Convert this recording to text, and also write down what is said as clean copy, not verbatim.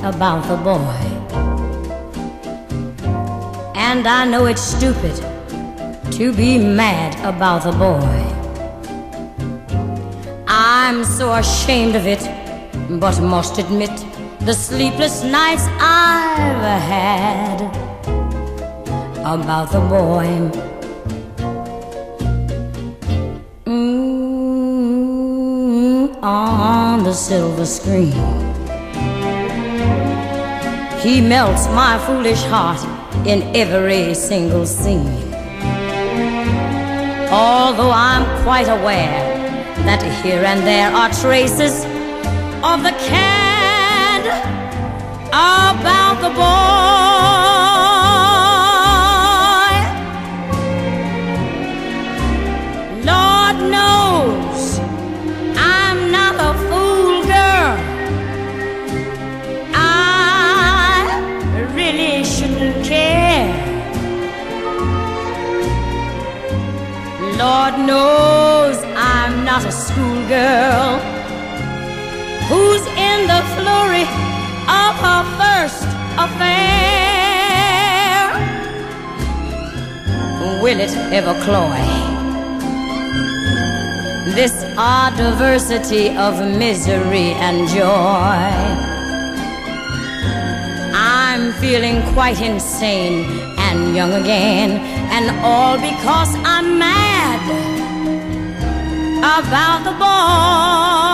about the boy. And I know it's stupid to be mad about the boy. I'm so ashamed of it, but must admit the sleepless nights I've had about the boy. On the silver screen, he melts my foolish heart in every single scene. Although I'm quite aware that here and there are traces of the cad about the boy. Lord knows I'm not a fool, girl. I really shouldn't care. Lord knows I'm not a schoolgirl who's in the flurry of her first affair. Will it ever cloy this odd diversity of misery and joy? I'm feeling quite insane and young again, and all because I'm mad about the boy.